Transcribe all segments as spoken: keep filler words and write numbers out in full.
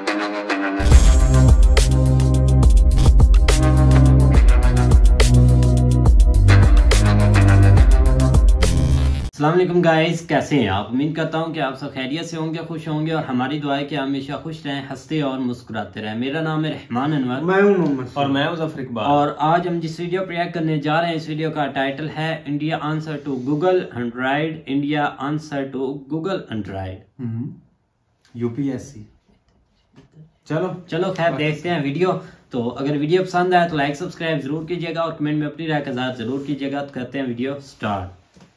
अस्सलाम वालेकुम गाइस, कैसे हैं आप। उम्मीद करता हूं कि आप सब खैरियत से होंगे, खुश होंगे और हमारी दुआ है कि हमेशा खुश रहें, हंसते और मुस्कुराते रहें। मेरा नाम है रहमान अनवर, मैं हूं मोहम्मद और मैं हूं ज़फर इकबाल। और आज हम जिस वीडियो पर रिएक्ट करने जा रहे हैं, इस वीडियो का टाइटल है India answer to Google Android. India answer to Google Android UPSC. चलो चलो खैर देखते हैं वीडियो। तो अगर वीडियो पसंद आए तो लाइक सब्सक्राइब जरूर कीजिएगा और कमेंट में अपनी राय का इज़हार जरूर कीजिएगा। तो करते हैं वीडियो स्टार्ट।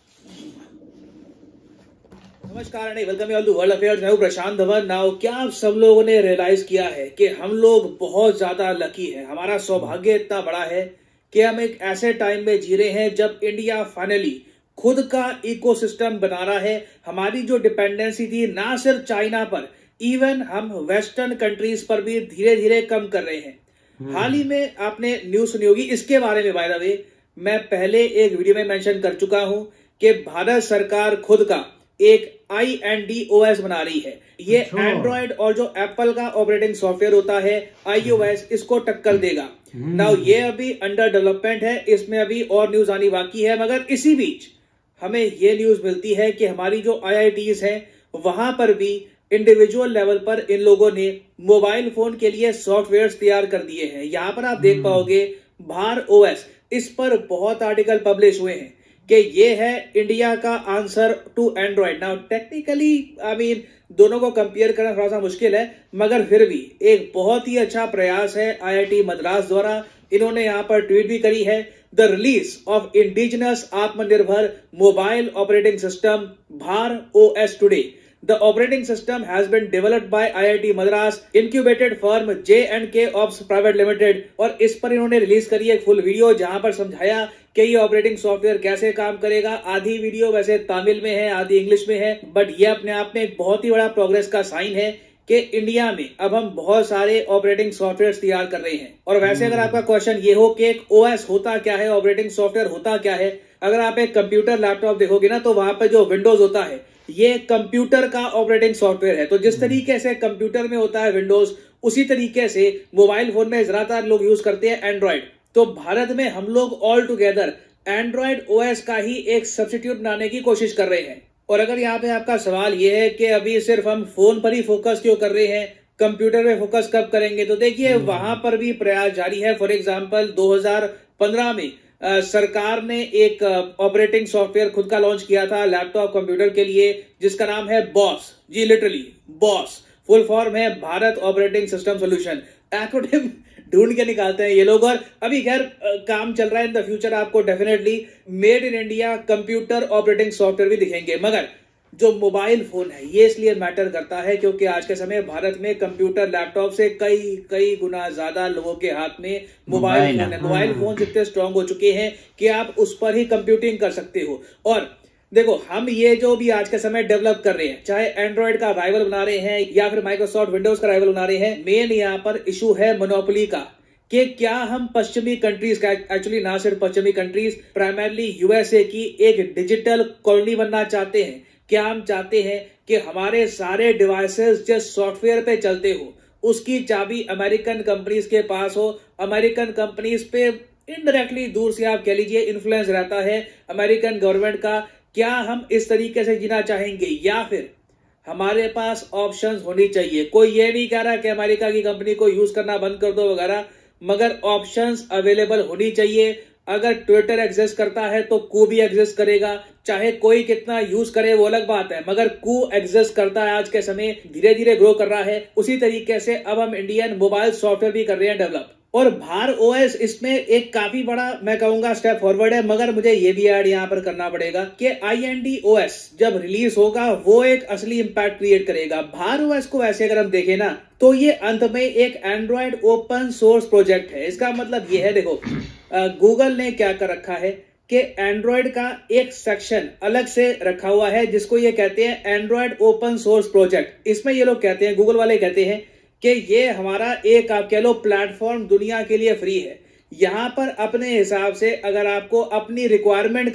नमस्कार and welcome all to world affairs. मैं हूं प्रशांत धवन। नाउ क्या आप सब लोगों ने रियलाइज किया है कि हम लोग बहुत ज्यादा लकी हैं, हमारा सौभाग्य इतना बड़ा है कि हम एक ऐसे टाइम में जी रहे हैं जब इंडिया फाइनली खुद का इकोसिस्टम बना रहा है। हमारी जो डिपेंडेंसी थी ना सिर्फ चाइना पर, इवन हम वेस्टर्न कंट्रीज पर भी धीरे धीरे कम कर रहे हैं। हाल ही में आपने न्यूज सुनी होगी इसके बारे में। बाय द वे, मैं पहले एक वीडियो में मेंशन कर चुका हूं कि भारत सरकार खुद का एक I N D O S बना रही है। ये एंड्रॉइड और जो एप्पल का ऑपरेटिंग सॉफ्टवेयर होता है आई ओ एस, इसको टक्कर देगा। नाउ ये अभी अंडर डेवलपमेंट है, इसमें अभी और न्यूज आनी बाकी है। मगर इसी बीच हमें ये न्यूज मिलती है कि हमारी जो आई आई टीज़ हैं वहां पर भी इंडिविजुअल लेवल पर इन लोगों ने मोबाइल फोन के लिए सॉफ्टवेयर तैयार कर दिए हैं। यहां पर आप देख पाओगे भार ओ एस, इस पर बहुत आर्टिकल पब्लिश हुए हैं कि ये है इंडिया का answer to Android. Now technically I mean दोनों को कंपेयर करना थोड़ा सा मुश्किल है, मगर फिर भी एक बहुत ही अच्छा प्रयास है आई आई टी मद्रास द्वारा। इन्होंने यहाँ पर ट्वीट भी करी है, the release of indigenous Atmanirbhar mobile operating system Bhar O S today. The operating system has been developed by I I T Madras incubated firm J and K Ops Private Limited। और इस पर इन्होंने रिलीज करी एक full video जहां पर समझाया कि ये ऑपरेटिंग सॉफ्टवेयर कैसे काम करेगा। आधी वीडियो वैसे तमिल में है, आधी इंग्लिश में है, बट ये अपने आप में एक बहुत ही बड़ा प्रोग्रेस का साइन है कि इंडिया में अब हम बहुत सारे ऑपरेटिंग सॉफ्टवेयर तैयार कर रहे हैं। और वैसे अगर आपका क्वेश्चन ये हो कि एक ओ एस होता क्या है, ऑपरेटिंग सॉफ्टवेयर होता क्या है, अगर आप एक कंप्यूटर लैपटॉप देखोगे ना तो वहां पर जो विंडोज होता है ये कंप्यूटर का ऑपरेटिंग सॉफ्टवेयर है। तो जिस तरीके से कंप्यूटर में होता है विंडोज, उसी तरीके से मोबाइल फोन में ज्यादातर लोग यूज करते हैं एंड्रॉइड। तो भारत में हम लोग all together Android O S का ही एक सब्स्टिट्यूट बनाने की कोशिश कर रहे हैं। और अगर यहाँ पे आपका सवाल ये है कि अभी सिर्फ हम फोन पर ही फोकस क्यों कर रहे हैं, कंप्यूटर में फोकस कब करेंगे, तो देखिए वहां पर भी प्रयास जारी है। फॉर एग्जाम्पल दो हजार पंद्रह में Uh, सरकार ने एक ऑपरेटिंग uh, सॉफ्टवेयर खुद का लॉन्च किया था लैपटॉप कंप्यूटर के लिए, जिसका नाम है बॉस। जी लिटरली बॉस, फुल फॉर्म है Bharat operating system solution. Acronym ढूंढ के निकालते हैं ये लोग। और अभी खैर uh, काम चल रहा है। इन द फ्यूचर आपको definitely made in India computer operating software भी दिखेंगे। मगर जो मोबाइल फोन है ये इसलिए मैटर करता है क्योंकि आज के समय भारत में कंप्यूटर लैपटॉप से कई कई गुना ज्यादा लोगों के हाथ में मोबाइल फोन है। मोबाइल फोन इतने स्ट्रांग हो चुके हैं कि आप उस पर ही कंप्यूटिंग कर सकते हो। और देखो हम ये जो भी आज के समय डेवलप कर रहे हैं, चाहे एंड्रॉइड का राइवल बना रहे हैं या फिर माइक्रोसॉफ्ट विंडोज का राइवल बना रहे हैं, मेन यहाँ पर इशू है मोनोपोली का कि क्या हम पश्चिमी कंट्रीज का, एक्चुअली ना सिर्फ पश्चिमी कंट्रीज, प्राइमरली यूएसए की एक डिजिटल कॉलोनी बनना चाहते हैं। क्या हम चाहते हैं कि हमारे सारे डिवाइसेस जिस सॉफ्टवेयर पे चलते हो उसकी चाबी अमेरिकन कंपनीज के पास हो। अमेरिकन कंपनीज पे इनडायरेक्टली दूर से आप कह लीजिए इन्फ्लुएंस रहता है अमेरिकन गवर्नमेंट का। क्या हम इस तरीके से जीना चाहेंगे या फिर हमारे पास ऑप्शंस होनी चाहिए। कोई ये नहीं कह रहा कि अमेरिका की कंपनी को यूज करना बंद कर दो वगैरह, मगर ऑप्शंस अवेलेबल होनी चाहिए। अगर ट्विटर एग्जिस्ट करता है तो कू भी एग्जिस्ट करेगा, चाहे कोई कितना यूज करे वो अलग बात है, मगर कू एग्जिस्ट करता है, आज के समय धीरे धीरे ग्रो कर रहा है। उसी तरीके से अब हम इंडियन मोबाइल सॉफ्टवेयर भी कर रहे हैं डेवलप। और भार ओ एस इसमें एक काफी बड़ा मैं कहूंगा स्टेप फॉरवर्ड है। मगर मुझे ये भी ऐड यहाँ पर करना पड़ेगा कि I N D O S जब रिलीज होगा वो एक असली इंपैक्ट क्रिएट करेगा। भार ओ एस को वैसे अगर हम देखें ना तो ये अंत में एक एंड्रॉइड ओपन सोर्स प्रोजेक्ट है। इसका मतलब ये है, देखो गूगल ने क्या कर रखा है कि एंड्रॉइड का एक सेक्शन अलग से रखा हुआ है जिसको ये कहते हैं एंड्रॉइड ओपन सोर्स प्रोजेक्ट। इसमें ये लोग कहते हैं, गूगल वाले कहते हैं कि ये हमारा एक आप कह लो प्लेटफॉर्म दुनिया के लिए फ्री है। यहां पर अपने हिसाब से अगर आपको अपनी रिक्वायरमेंट का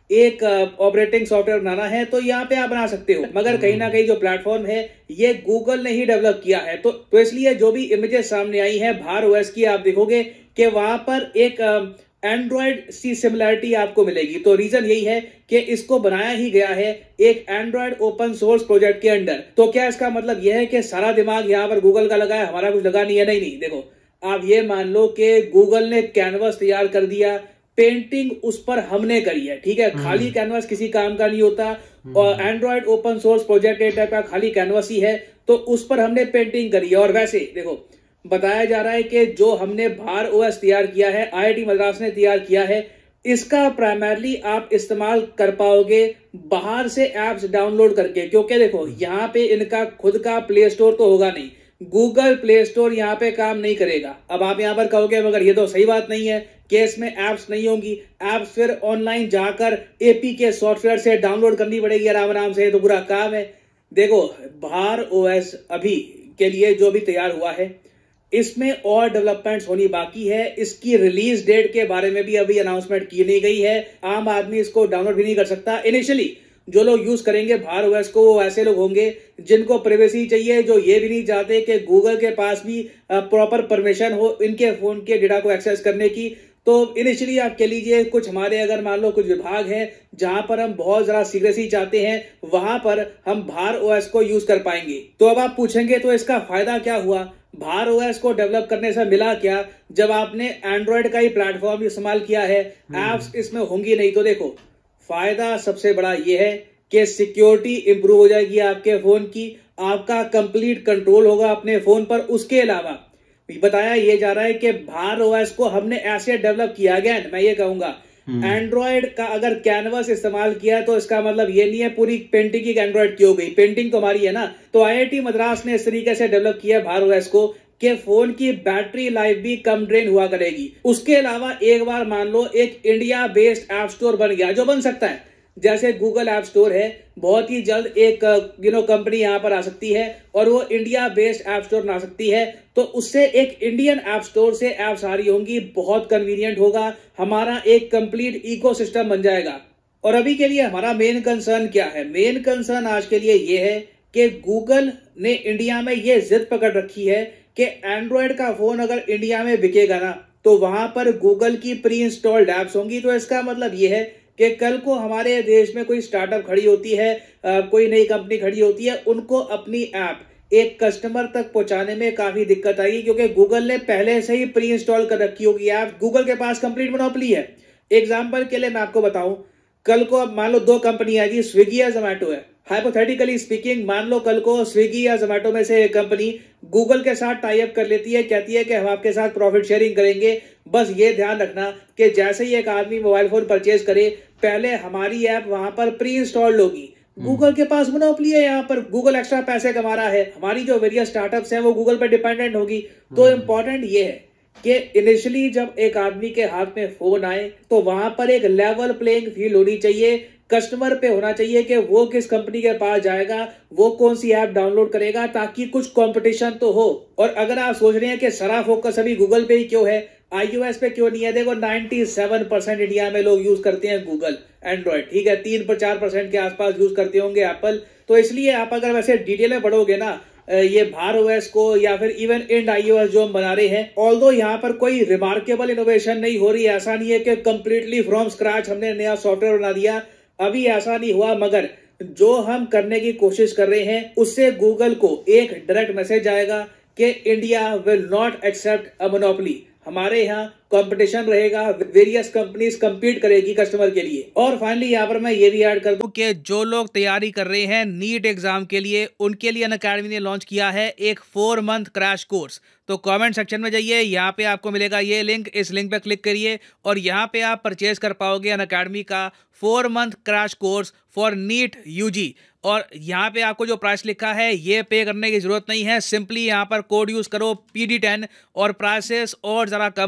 एक ऑपरेटिंग सॉफ्टवेयर बनाना है तो यहाँ पे आप बना सकते हो, मगर कहीं ना कहीं जो प्लेटफॉर्म है ये गूगल ने ही डेवलप किया है। तो, तो इसलिए जो भी इमेजेस सामने आई है भार ओएस की, आप देखोगे कि वहां पर एक एंड्रॉयड सी सिमिलरिटी आपको मिलेगी। तो रीजन यही है कि इसको बनाया ही गया है एक एंड्रॉयड ओपन सोर्स प्रोजेक्ट के अंडर। तो क्या इसका मतलब यह है कि सारा दिमाग यहाँ पर गूगल का लगा है, हमारा कुछ लगा नहीं है? नहीं नहीं, देखो आप ये मान लो कि गूगल ने कैनवस तैयार कर दिया, पेंटिंग उस पर हमने करी है, ठीक है। खाली कैनवस किसी काम का नहीं होता, और एंड्रॉयड ओपन सोर्स प्रोजेक्ट एक टाइप का खाली कैनवस ही है, तो उस पर हमने पेंटिंग करी है। और वैसे देखो बताया जा रहा है कि जो हमने भार ओएस तैयार किया है, आईआईटी मद्रास ने तैयार किया है, इसका प्राइमरली आप इस्तेमाल कर पाओगे बाहर से एप्स डाउनलोड करके, क्योंकि देखो यहाँ पे इनका खुद का प्ले स्टोर तो होगा नहीं, गूगल प्ले स्टोर यहाँ पे काम नहीं करेगा। अब आप यहाँ पर कहोगे मगर ये तो सही बात नहीं है कि इसमें एप्स नहीं होंगी, एप्स फिर ऑनलाइन जाकर एपी के सॉफ्टवेयर से डाउनलोड करनी पड़ेगी आराम आराम से, तो बुरा काम है। देखो भार ओएस अभी के लिए जो भी तैयार हुआ है इसमें और डेवलपमेंट्स होनी बाकी है। इसकी रिलीज डेट के बारे में भी अभी अनाउंसमेंट की नहीं गई है, आम आदमी इसको डाउनलोड भी नहीं कर सकता। इनिशियली जो लोग यूज करेंगे भार ओएस को वो ऐसे लोग होंगे जिनको प्राइवेसी चाहिए, जो ये भी नहीं चाहते कि गूगल के पास भी प्रॉपर परमिशन हो इनके फोन के डेटा को एक्सेस करने की। तो इनिशियली आप कह लीजिए कुछ हमारे अगर मान लो कुछ विभाग हैं जहां पर हम बहुत ज्यादा सीक्रेसी चाहते हैं, वहां पर हम भार ओएस को यूज कर पाएंगे। तो अब आप पूछेंगे तो इसका फायदा क्या हुआ, भार ओएस को डेवलप करने से मिला क्या, जब आपने एंड्रॉयड का ही प्लेटफॉर्म इस्तेमाल किया है, एप्स इसमें होंगी नहीं। तो देखो फायदा सबसे बड़ा यह है कि सिक्योरिटी इंप्रूव हो जाएगी आपके फोन की, आपका कंप्लीट कंट्रोल होगा अपने फोन पर। उसके अलावा बताया यह जा रहा है कि भार ओएस को हमने ऐसे डेवलप किया गया, मैं ये कहूंगा एंड्रॉयड का अगर कैनवस इस्तेमाल किया तो इसका मतलब ये नहीं है पूरी पेंटिंग की एंड्रॉयड की हो गई, पेंटिंग तो हमारी है ना। तो आईआईटी मद्रास ने इस तरीके से डेवलप किया भार ओएस को कि फोन की बैटरी लाइफ भी कम ड्रेन हुआ करेगी। उसके अलावा एक बार मान लो एक इंडिया बेस्ड ऐप स्टोर बन गया, जो बन सकता है जैसे गूगल ऐप स्टोर है, बहुत ही जल्द एक यू नो कंपनी यहां पर आ सकती है और वो इंडिया बेस्ड ऐप स्टोर बना सकती है, तो उससे एक इंडियन ऐप स्टोर से ऐप्स आ रही होंगी, बहुत कन्वीनियंट होगा, हमारा एक कंप्लीट इकोसिस्टम बन जाएगा। और अभी के लिए हमारा मेन कंसर्न क्या है, मेन कंसर्न आज के लिए ये है कि गूगल ने इंडिया में ये जिद पकड़ रखी है कि एंड्रॉयड का फोन अगर इंडिया में बिकेगा ना तो वहां पर गूगल की प्री इंस्टॉल्ड एप्स होंगी। तो इसका मतलब ये है कि कल को हमारे देश में कोई स्टार्टअप खड़ी होती है, आ, कोई नई कंपनी खड़ी होती है, उनको अपनी ऐप एक कस्टमर तक पहुंचाने में काफी दिक्कत आएगी, क्योंकि गूगल ने पहले से ही प्री इंस्टॉल कर रखी होगी ऐप। गूगल के पास कंप्लीट मोनोपोली है। एग्जाम्पल के लिए मैं आपको बताऊं, कल को अब मान लो दो कंपनी आएगी, स्विगी या जोमेटो है, हाइपोथेटिकली स्पीकिंग मान लो कल को स्विगी या जोमेटो में से एक कंपनी गूगल के साथ टाई अप कर लेती है, कहती है कि हम आपके साथ प्रॉफिट शेयरिंग करेंगे। बस ये ध्यान रखना कि जैसे ही एक आदमी मोबाइल फोन परचेज करे पहले हमारी ऐप वहां पर प्री इंस्टॉल्ड होगी। गूगल के पास मोनोपोली है, यहाँ पर गूगल एक्स्ट्रा पैसे कमा रहा है, हमारी जो वेरियस स्टार्टअप्स हैं वो गूगल पर डिपेंडेंट होगी। तो इंपॉर्टेंट ये है कि इनिशियली जब एक आदमी के हाथ में फोन आए तो वहां पर एक लेवल प्लेइंग फील्ड होनी चाहिए, कस्टमर पे होना चाहिए कि वो किस कंपनी के पास जाएगा, वो कौन सी ऐप डाउनलोड करेगा, ताकि कुछ कंपटीशन तो हो। और अगर आप सोच रहे हैं कि सारा फोकस अभी गूगल पे ही क्यों है, आईओएस पे क्यों नहीं है, देखो सत्तानवे परसेंट इंडिया में लोग यूज करते हैं गूगल एंड्रॉइड, ठीक है, तीन पर चार परसेंट के आसपास यूज करते होंगे एप्पल। तो इसलिए आप अगर वैसे डिटेल में पढ़ोगे ना ये भार ओएस को या फिर इवन इंड आईओएस जो हम बना रहे हैं, ऑल्दो यहाँ पर कोई रिमार्केबल इनोवेशन नहीं हो रही, ऐसा नहीं है कि कंप्लीटली फ्रॉम स्क्रैच हमने नया सॉफ्टवेयर बना दिया, अभी ऐसा नहीं हुआ। मगर जो हम करने की कोशिश कर रहे हैं उससे गूगल को एक डायरेक्ट मैसेज आएगा कि India will not accept a monopoly, हमारे यहाँ कंपटीशन रहेगा, वेरियस कंपनीज compete करेगी कस्टमर के लिए। और फाइनली यहाँ पर मैं ये भी ऐड कर दूं कि जो लोग तैयारी कर रहे हैं नीट एग्जाम के लिए, उनके लिए अनअकैडमी ने लॉन्च किया है एक फोर मंथ क्रैश कोर्स। तो कमेंट सेक्शन में जाइए, यहाँ पे आपको मिलेगा ये लिंक, इस लिंक पे क्लिक करिए और यहाँ पे आप परचेज कर पाओगे अनअकैडमी का four month crash course for NEET UG. और यहाँ पे आपको जो प्राइस लिखा है ये पे करने की जरूरत नहीं है, सिंपली यहाँ पर कोड यूज करो पी डी टेन और प्राइसेस और जरा कम हो जाएंगे।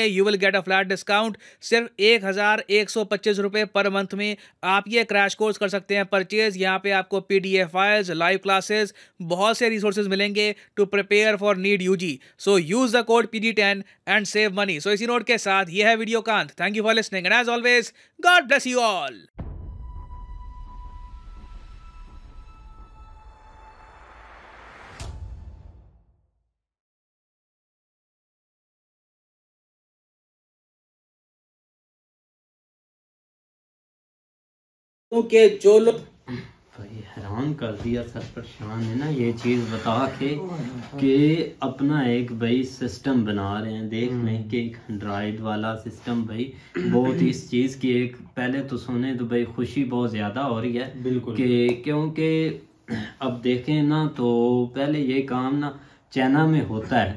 करेंगे you will get a flat discount. सिर्फ एक हजार एक सौ पच्चीस रुपए पर मंथ में आप ये क्रैश कोर्स कर सकते हैं परचेज। यहाँ पे आपको पीडीएफ फाइल्स, लाइव क्लासेस, बहुत से रिसोर्सेज मिलेंगे to prepare for NEET UG. So use the code P D ten and save money. So इसी नोट के साथ ये है वीडियो का अंत। Thank you for listening and as always God bless you all. के जो लोग भाई हैरान कर दिया सर परेशान है ना ये चीज बता के कि अपना एक भाई सिस्टम बना रहे हैं। देख लें कि एक एंड्रॉइड वाला सिस्टम भाई बहुत इस चीज की एक पहले तो सुने तो भाई खुशी बहुत ज्यादा हो रही है बिल्कुल कि क्योंकि अब देखें ना तो पहले ये काम ना चाइना में होता है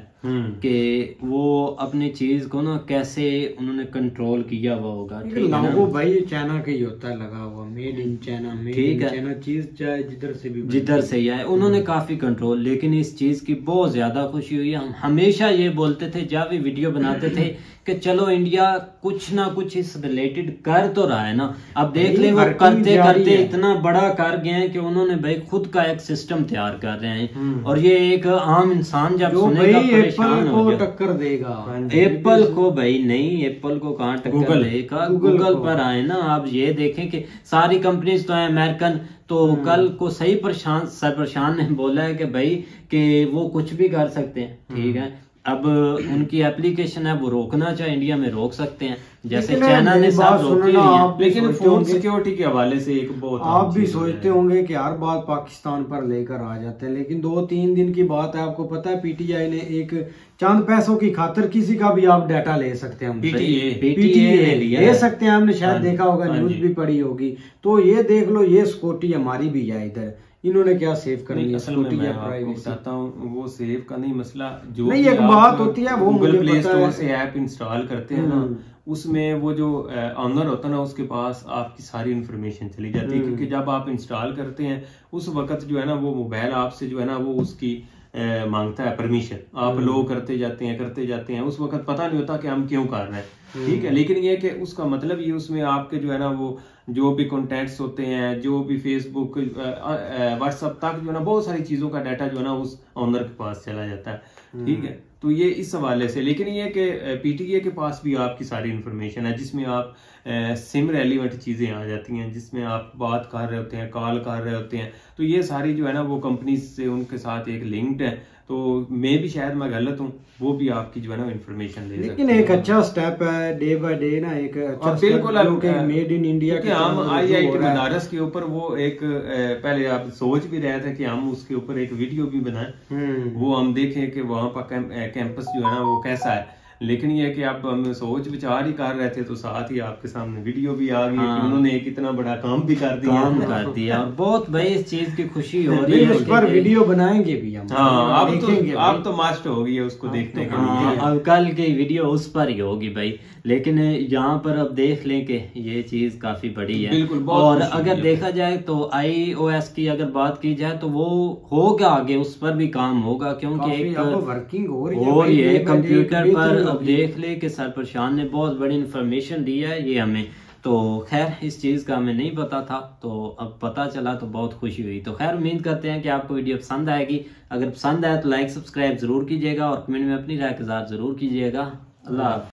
कि वो अपनी चीज को ना कैसे उन्होंने कंट्रोल किया हुआ होगा। ठीक है ना वो भाई चाइना का ही होता है लगा हुआ, made in China, made in China चीज चाहे जिधर से भी जिधर से ही आए उन्होंने काफी कंट्रोल। लेकिन इस चीज की बहुत ज्यादा खुशी हुई। हम हमेशा ये बोलते थे जब भी वीडियो बनाते थे कि चलो इंडिया कुछ ना कुछ इस रिलेटेड कर तो रहा है ना। अब देख ले वो करते करते इतना बड़ा कर गए हैं कि उन्होंने भाई खुद का एक सिस्टम तैयार कर रहे हैं। और ये एक आम इंसान जब सुनेगा परेशान हो जाएगा। टक्कर देगा एप्पल को भाई नहीं, एप्पल को कहाँ टक्कर देगा, गूगल पर आए ना। आप ये देखें कि सारी कंपनीज तो है अमेरिकन। तो कल को सही प्रशांत सर प्रशांत ने बोला है कि भाई कि वो कुछ भी कर सकते हैं। ठीक है अब उनकी एप्लीकेशन है वो रोकना चाहे इंडिया में रोक सकते हैं जैसे चाइना ने सब रोकी है। लेकिन फोन सिक्योरिटी के हवाले से एक बहुत आप भी सोचते होंगे कि हर बात पाकिस्तान पर लेकर आ जाते हैं, लेकिन दो तीन दिन की बात है। आपको पता है पीटीआई ने एक चंद पैसों की खातिर किसी का भी आप डाटा ले सकते हैं, पीटीए पीटीए ले सकते हैं। हमने शायद देखा होगा, न्यूज भी पड़ी होगी। तो ये देख लो ये सिक्योरिटी हमारी भी है इधर। इन्होंने क्या सेव करनी है? असल में मैं आपको बताता हूँ वो सेव का नहीं मसला। जो नहीं एक बात होती है वो गूगल प्ले स्टोर से ऐप इंस्टॉल करते हैं ना, उसमें वो जो ऑनर होता है ना उसके पास आपकी सारी इन्फॉर्मेशन चली जाती है। क्योंकि जब आप इंस्टॉल करते हैं उस वक्त जो है ना वो मोबाइल आपसे जो है ना वो उसकी आ, मांगता है परमिशन। आप लो करते जाते हैं करते जाते हैं, उस वक्त पता नहीं होता कि हम क्यों कर रहे हैं। ठीक है, लेकिन ये कि उसका मतलब ये उसमें आपके जो है ना वो जो भी कॉन्टेक्ट्स होते हैं, जो भी फेसबुक व्हाट्सएप तक जो है ना बहुत सारी चीजों का डाटा जो है ना उस ओनर के पास चला जाता है। ठीक है, तो ये इस हवाले से। लेकिन ये कि पीटीए के पास भी आपकी सारी इंफॉर्मेशन है जिसमें आप सिम रेलिवेंट चीजें आ जाती हैं, जिसमें आप बात कर रहे होते हैं, कॉल कर रहे होते हैं। तो ये सारी जो है ना वो कंपनी से उनके साथ एक लिंक्ड है। तो मैं भी शायद मैं गलत हूँ, वो भी आपकी जो है ना इन्फॉर्मेशन ले लेकिन एक अच्छा स्टेप है डे बाय डे ना, एक अच्छा बिल्कुल मेड इन इंडिया कि हम आई आई टी बनारस के ऊपर वो एक पहले आप सोच भी रहे थे कि हम उसके ऊपर एक वीडियो भी बनाएं, वो हम देखें कि वहां पर कैंपस जो है ना वो कैसा है। लेकिन ये कि आप हम सोच विचार ही कर रहे थे तो साथ ही आपके सामने वीडियो भी आ गई। हाँ। उन्होंने एक इतना बड़ा काम भी कर दिया काम कर दिया और बहुत भाई इस चीज की खुशी हो रही है। उस पर वीडियो बनाएंगे भी हम। हाँ, आप तो आप तो मास्ट हो गई है उसको देखने के लिए। अब कल की वीडियो उस पर ही होगी भाई। लेकिन यहाँ पर अब देख लें कि ये चीज काफी बड़ी है। बिल्कुल, और अगर देखा जाए तो आई ओ एस की अगर बात की जाए तो वो होगा आगे, उस पर भी काम होगा क्योंकि एक वर्किंग हो रही है कंप्यूटर पर। अब देख ले कि सर प्रशांत ने बहुत बड़ी इंफॉर्मेशन दी है ये हमें। तो खैर इस चीज का हमें नहीं पता था, तो अब पता चला तो बहुत खुशी हुई। तो खैर उम्मीद करते हैं कि आपको वीडियो पसंद आएगी। अगर पसंद आए तो लाइक सब्सक्राइब जरूर कीजिएगा और कमेंट में अपनी राय का इज़हार जरूर कीजिएगा। अल्लाह।